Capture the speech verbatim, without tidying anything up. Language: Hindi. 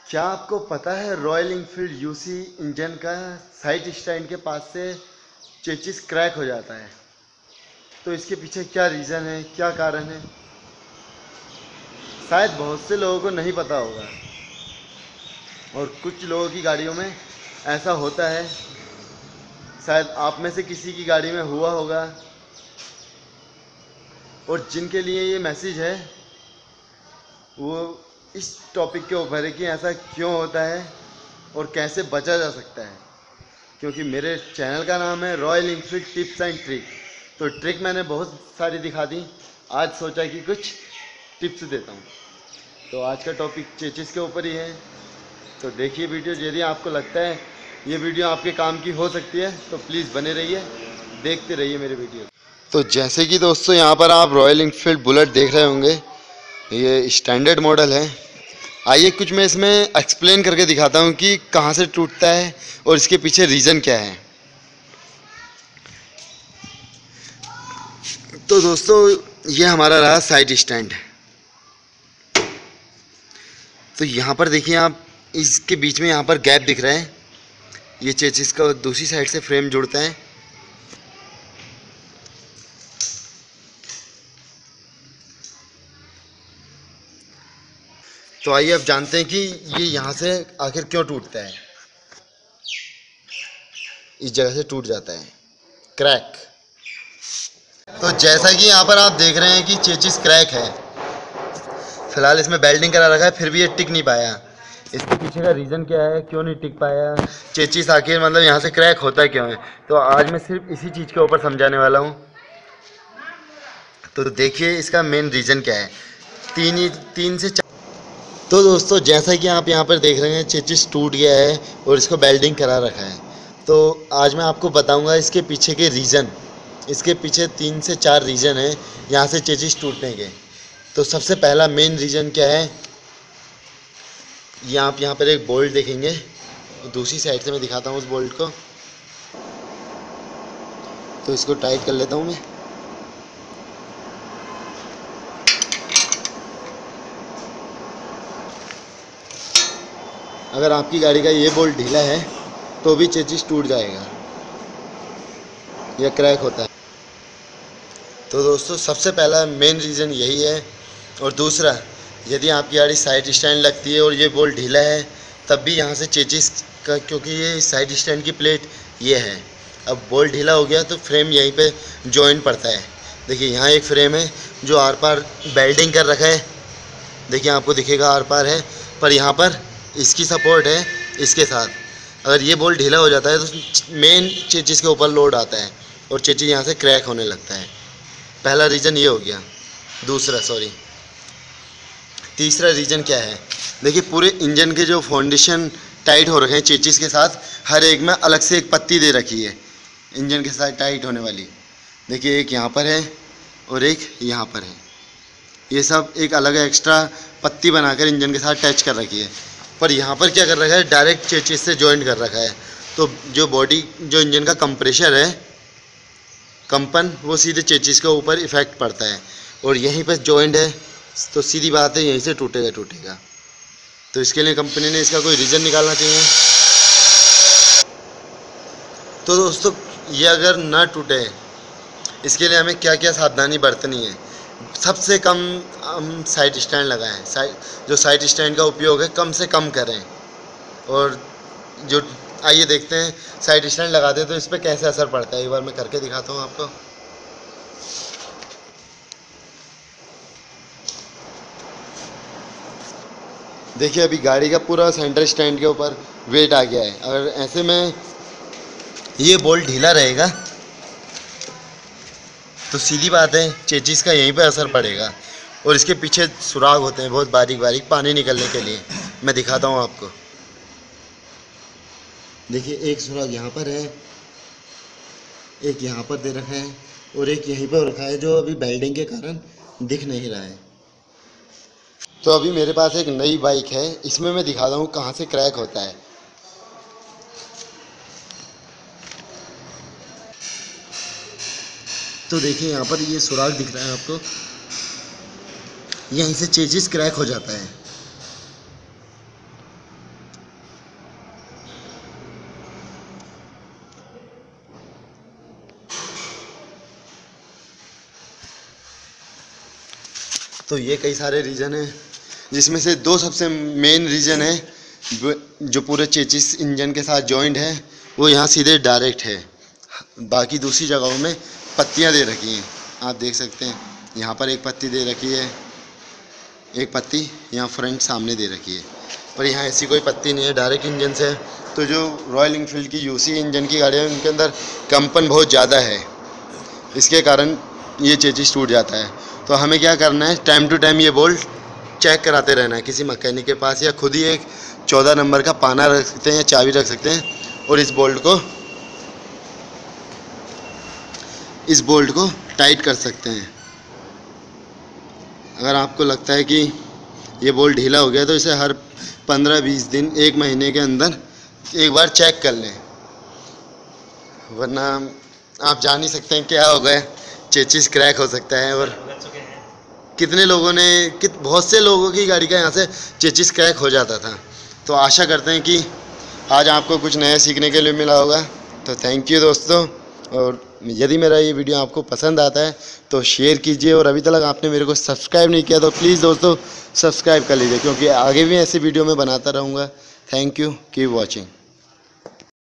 क्या आपको पता है रॉयल इनफील्ड यूसी इंजन का साइड स्टैंड के पास से चेचिस क्रैक हो जाता है? तो इसके पीछे क्या रीज़न है, क्या कारण है, शायद बहुत से लोगों को नहीं पता होगा। और कुछ लोगों की गाड़ियों में ऐसा होता है, शायद आप में से किसी की गाड़ी में हुआ होगा। और जिनके लिए ये मैसेज है वो इस टॉपिक के ऊपर है कि ऐसा क्यों होता है और कैसे बचा जा सकता है। क्योंकि मेरे चैनल का नाम है Royal Enfield tips and trick, तो ट्रिक मैंने बहुत सारी दिखा दी, आज सोचा कि कुछ टिप्स देता हूँ। तो आज का टॉपिक चेचिस के ऊपर ही है, तो देखिए वीडियो। यदि आपको लगता है ये वीडियो आपके काम की हो सकती है तो प्लीज़ बने रहिए, देखते रहिए मेरे वीडियो। तो जैसे कि दोस्तों यहाँ पर आप रॉयल इनफील्ड बुलेट देख रहे होंगे, ये स्टैंडर्ड मॉडल है। आइए कुछ मैं इसमें एक्सप्लेन करके दिखाता हूँ कि कहाँ से टूटता है और इसके पीछे रीज़न क्या है। तो दोस्तों ये हमारा रहा साइड स्टैंड। तो यहाँ पर देखिए आप, इसके बीच में यहाँ पर गैप दिख रहा है, ये चेचिस का दूसरी साइड से फ्रेम जुड़ता है। तो आइए अब जानते हैं कि ये यहाँ से आखिर क्यों टूटता है। इस जगह से टूट जाता है क्रैक। तो जैसा कि यहाँ पर आप देख रहे हैं कि चेचिस क्रैक है, फिलहाल इसमें बेल्डिंग करा रखा है फिर भी ये टिक नहीं पाया। इसके पीछे का रीज़न क्या है, क्यों नहीं टिक पाया, चेचिस आखिर मतलब यहाँ से क्रैक होता क्यों है, तो आज मैं सिर्फ इसी चीज़ के ऊपर समझाने वाला हूँ। तो देखिए इसका मेन रीज़न क्या है। तीन ही तीन से चार। तो दोस्तों जैसा कि आप यहाँ पर देख रहे हैं चेचिस टूट गया है और इसको बेल्डिंग करा रखा है। तो आज मैं आपको बताऊंगा इसके पीछे के रीज़न। इसके पीछे तीन से चार रीज़न है यहाँ से चेचिस टूटने के। तो सबसे पहला मेन रीज़न क्या है, ये आप यहाँ पर एक बोल्ट देखेंगे, दूसरी साइड से मैं दिखाता हूँ उस बोल्ट को। तो इसको टाइट कर लेता हूँ मैं। अगर आपकी गाड़ी का ये बोल्ट ढीला है तो भी चेचिस टूट जाएगा या क्रैक होता है। तो दोस्तों सबसे पहला मेन रीज़न यही है। और दूसरा, यदि आपकी गाड़ी साइड स्टैंड लगती है और ये बोल्ट ढीला है तब भी यहाँ से चेचिस का, क्योंकि ये साइड स्टैंड की प्लेट ये है, अब बोल्ट ढीला हो गया तो फ्रेम यहीं पे जॉइन पड़ता है। देखिए यहाँ एक फ्रेम है जो आर पार बेल्डिंग कर रखा है, देखिए आपको दिखेगा आर पार है, पर यहाँ पर इसकी सपोर्ट है इसके साथ। अगर ये बोल्ट ढीला हो जाता है तो मेन चेचिस के ऊपर लोड आता है और चेचिस यहाँ से क्रैक होने लगता है। पहला रीज़न ये हो गया। दूसरा सॉरी तीसरा रीज़न क्या है, देखिए पूरे इंजन के जो फाउंडेशन टाइट हो रखे हैं चेचिस के साथ, हर एक में अलग से एक पत्ती दे रखी है इंजन के साथ टाइट होने वाली। देखिए एक यहाँ पर है और एक यहाँ पर है, ये सब एक अलग एक्स्ट्रा पत्ती बनाकर इंजन के साथ टच कर रखी है। पर यहाँ पर क्या कर रखा है, डायरेक्ट चेचिस से जॉइंट कर रखा है। तो जो बॉडी जो इंजन का कंप्रेशर है, कंपन, वो सीधे चेचिस के ऊपर इफेक्ट पड़ता है और यहीं पर जॉइंट है, तो सीधी बात है यहीं से टूटेगा टूटेगा तो इसके लिए कंपनी ने इसका कोई रीज़न निकालना चाहिए। तो दोस्तों ये अगर ना टूटे, इसके लिए हमें क्या क्या सावधानी बरतनी है। सबसे कम हम साइड स्टैंड लगाएं, साइड जो साइड स्टैंड का उपयोग है कम से कम करें। और जो आइए देखते हैं साइड स्टैंड लगाते हैं तो इस पर कैसे असर पड़ता है, एक बार मैं करके दिखाता हूँ आपको। देखिए अभी गाड़ी का पूरा सेंटर स्टैंड के ऊपर वेट आ गया है। अगर ऐसे में ये बोल्ट ढीला रहेगा तो सीधी बात है चेचिस का यहीं पे असर पड़ेगा। और इसके पीछे सुराग होते हैं बहुत बारीक बारीक पानी निकलने के लिए, मैं दिखाता हूँ आपको। देखिए एक सुराग यहाँ पर है, एक यहाँ पर दे रखा है और एक यहीं पर रखा है जो अभी बेल्डिंग के कारण दिख नहीं रहा है। तो अभी मेरे पास एक नई बाइक है, इसमें मैं दिखाता हूँ कहाँ से क्रैक होता है। तो देखिए यहाँ पर ये सुराग दिख रहा है आपको, यहीं से चेचिस क्रैक हो जाता है। तो ये कई सारे रीज़न हैं, जिसमें से दो सबसे मेन रीज़न है जो पूरे चेचिस इंजन के साथ जॉइंट है, वो यहाँ सीधे डायरेक्ट है। बाकी दूसरी जगहों में पत्तियाँ दे रखी हैं, आप देख सकते हैं। यहाँ पर एक पत्ती दे रखी है, एक पत्ती यहाँ फ्रंट सामने दे रखी है, पर यहाँ ऐसी कोई पत्ती नहीं है, डायरेक्ट इंजन से। तो जो रॉयल इनफील्ड की यूसी इंजन की गाड़ियाँ हैं उनके अंदर कंपन बहुत ज़्यादा है, इसके कारण ये चेचिस टूट जाता है। तो हमें क्या करना है, टाइम टू टाइम ये बोल्ट चेक कराते रहना है किसी मैकेनिक के पास, या खुद ही एक चौदह नंबर का पाना रख सकते हैं या चाबी रख सकते हैं और इस बोल्ट को इस बोल्ट को टाइट कर सकते हैं। अगर आपको लगता है कि ये बोल्ट ढीला हो गया तो इसे हर पंद्रह बीस दिन एक महीने के अंदर एक बार चेक कर लें, वरना आप जान ही सकते हैं क्या हो गया, चेचिस क्रैक हो सकता है। और कितने लोगों ने कित बहुत से लोगों की गाड़ी का यहाँ से चेचिस क्रैक हो जाता था। तो आशा करते हैं कि आज आपको कुछ नया सीखने के लिए मिला होगा। तो थैंक यू दोस्तों, और यदि मेरा ये वीडियो आपको पसंद आता है तो शेयर कीजिए, और अभी तक आपने मेरे को सब्सक्राइब नहीं किया तो प्लीज़ दोस्तों सब्सक्राइब कर लीजिए, क्योंकि आगे भी ऐसे वीडियो मैं बनाता रहूँगा। Thank you, keep watching.